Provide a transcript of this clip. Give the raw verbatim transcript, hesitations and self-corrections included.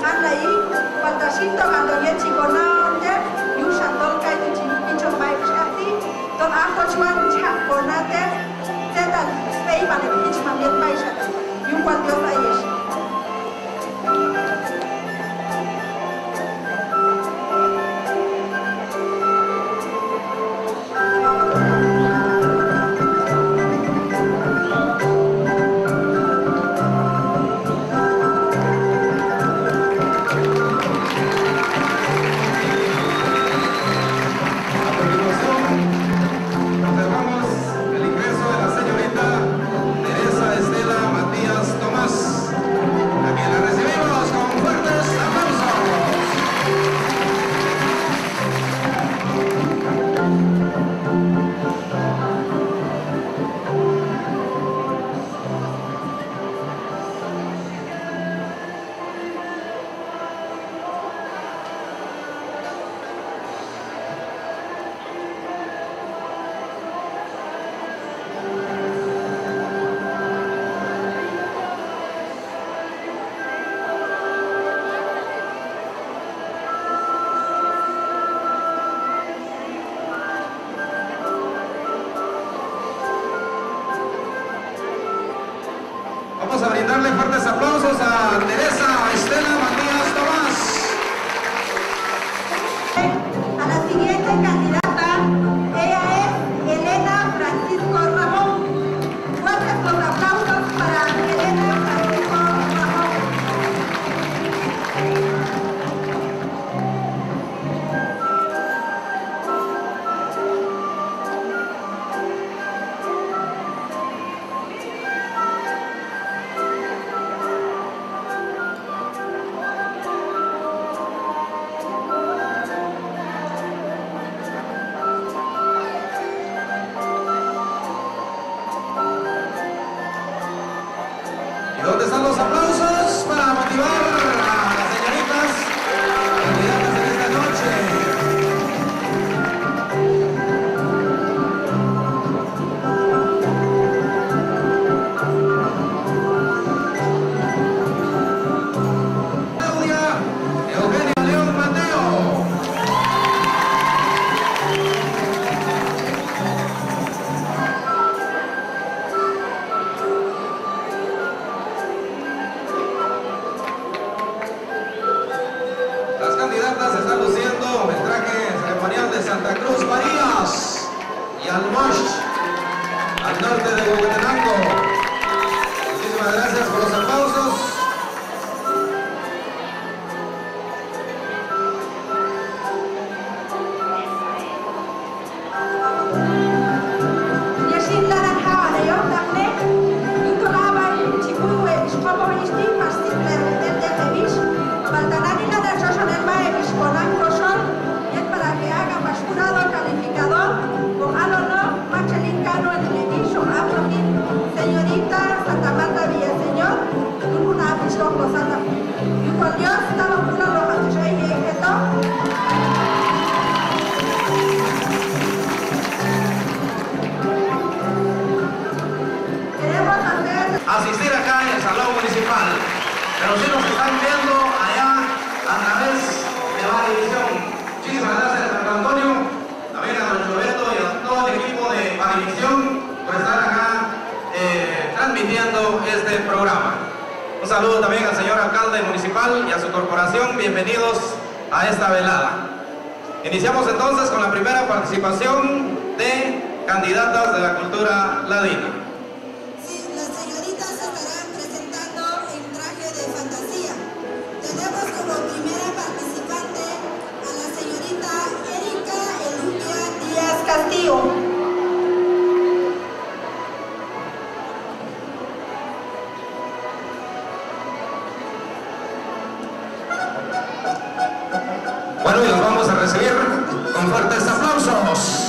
Anlaí, Patasito, Gandoye, Chiconante, Yushan, Dolca, Chicho, Baixati, Don Ahochuan, Chaconate, Teta, Spey, Vale, Pichman, Bien Baixati, Yuan Dios Bayesh. Vamos a brindarle fuertes aplausos a Teresa Estela Matías Tomás. A la siguiente candidata, ella es Elena Francisco Ramón. Fuertes los aplausos para Elena Francisco Ramón. ¿Dónde están los aplausos para motivar a las señoritas candidatas en esta noche? Claudia Eugenia León Mateo. Las candidatas están luciendo el traje ceremonial de Santa Cruz Marías y Almosh, al norte de Huehuetenango. Muchísimas gracias por los aplausos. Señorita Santa Marta Villaseñor, una afición gozada. Y con Dios estaba una roja de rey y esto. Queremos hacer Asistir acá en el Salón Municipal, pero si nos están viendo allá a través de la división. Muchísimas gracias a San Antonio, también a Don Roberto y a todo el equipo de División por estar acá Eh, transmitiendo este programa. Un saludo también al señor alcalde municipal y a su corporación. Bienvenidos a esta velada. Iniciamos entonces con la primera participación de candidatas de la cultura ladina. Sí, las señoritas estarán presentando en traje de fantasía. Tenemos como primera participante a la señorita Erika Eludia Díaz Castillo. Bueno, y los vamos a recibir con fuertes aplausos.